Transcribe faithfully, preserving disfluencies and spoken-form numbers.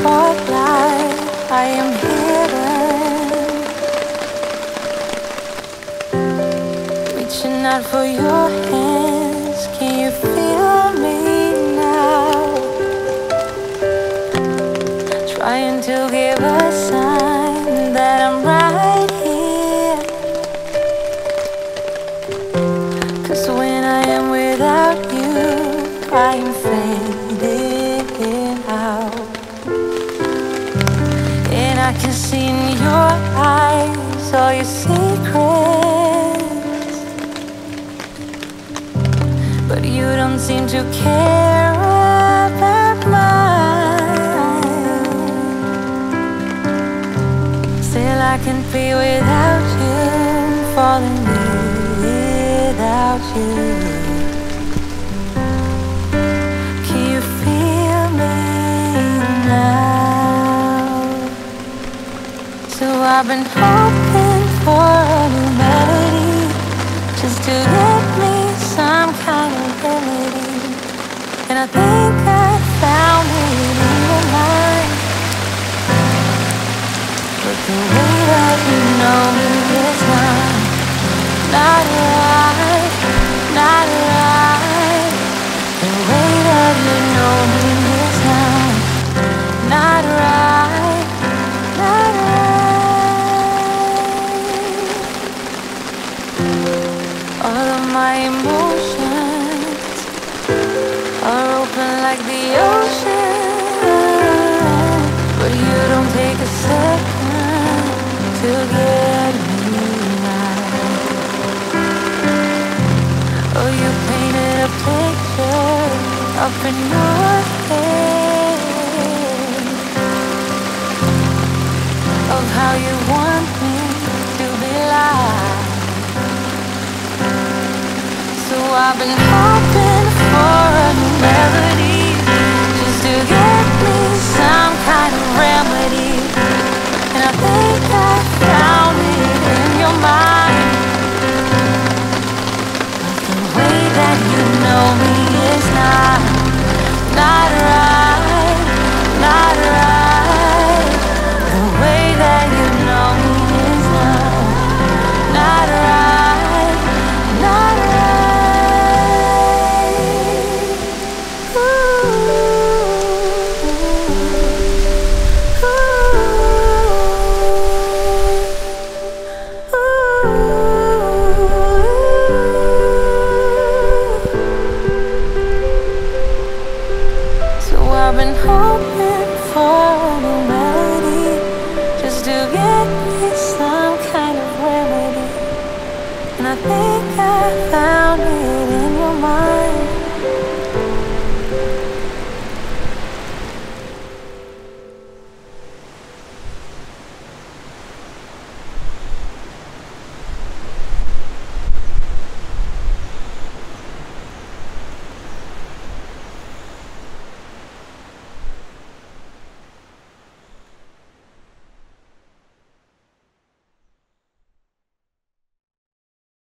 spotlight, I am hidden, reaching out for your hands. Can you feel me now? Trying to give a sign that I'm right here. 'Cause when I am without you, I am fading out. And I can see in your eyes all your secrets, but you don't seem to care about mine. Still I can't be without you, falling without you. Can you feel me now? So I've been hoping for a new melody, just to get me some kind of remedy. And I think I found it in your mind, but the way that you know me is not, not right, not right. The way that you know me is not, not right, not right. All of my emotions are open like the ocean, but you don't take a second to get me right. Oh, you painted a picture up in your head of how you want me to be like. So I've been hoping for a new melody, just to get me some kind of remedy. And I think I found it in your mind, but the way that you know me is not, not right, not right. The way that you know me is not, not right, not right. Ooh, ooh, ooh. So I've been hoping for